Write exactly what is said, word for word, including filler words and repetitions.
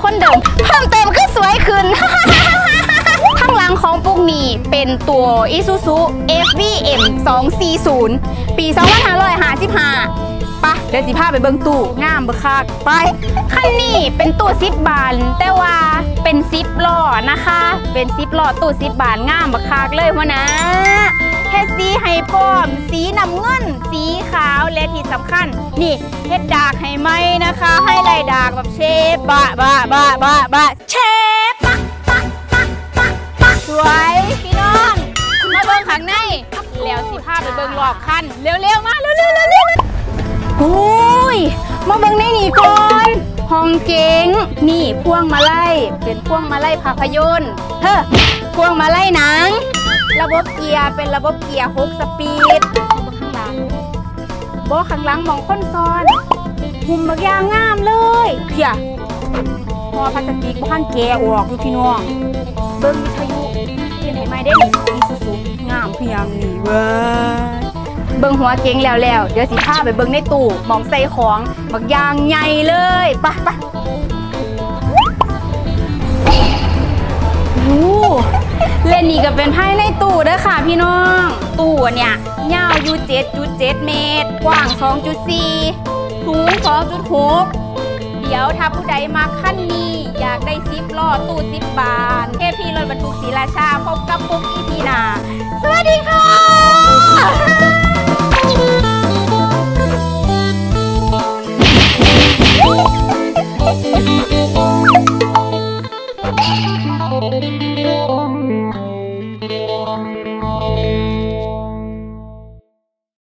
คนเดิมเพิ่มเติมก็สวยขึ้น ข้างหลังของปุ๊กนี่เป็นตัว Isuzu เอฟ วี เอ็ม สองสี่ศูนย์ ปีสองพันห้าร้อยห้าสิบห้าปะเดี๋ยวสิพาไปเบิ่งตู้งามเบิกคักไปคันนี้เป็นตู้สิบบานแต่ว่าเป็นสิบล้อนะคะเป็นสิบล้อตู้สิบบานงามเบิกคักเลยหัวนะเฮ็ดสีให้พร้อมสีน้ำเงินสีขาวและที่สำคัญนี่เฮ็ดดากให้ไหมนะคะให้ลายดากแบบเชฟบะบะบะบะบะเชฟปะปะปะปะปะสวยพี่น้องมาเบิ่งข้างในแล้วสิพาไปเบิ่งรอบคันเร็วๆมาเร็วๆเร็วๆโอ้ยมาเบิ่งในนี่ก่อนห้องเก๋งนี่พวงมาลัยเป็นพวงมาลัยภาพยนตร์เฮ้อพวงมาลัยหนังระบบเกียร์เป็นระบบเกียร์หกสปีดข้างหลังโบข้างหลังมองค้นซ้อนหุ่มบักยางงามเลยเพียพอพลาสติกบ้านแกออกอยู่พี่น้องเบิ้งวิทยุเปลี่ยนให้ไม่ได้มีสูงงามเพียงนี่เว้ยเบิ้งหัวเก่งแล้วแล้วเดี๋ยวสิพาไปเบิ้งในตู้มองใส่ของบักยางใหญ่เลยไปไปเล่นนี่ก็เป็นไพ่ในตู้เด้อค่ะพี่น้องตู้เนี่ยยาวอยู่ เจ็ดจุดเจ็ด เมตรกว้าง สองจุดสี่ สูง สองจุดหก เดี๋ยวถ้าผู้ใดมาขั้นนี้อยากได้ซิปล้อตู้สิบบานเทพีรถบรรทุกศรีราชาพบกับปุ๊กอีพีนาสวัสดีค่ะ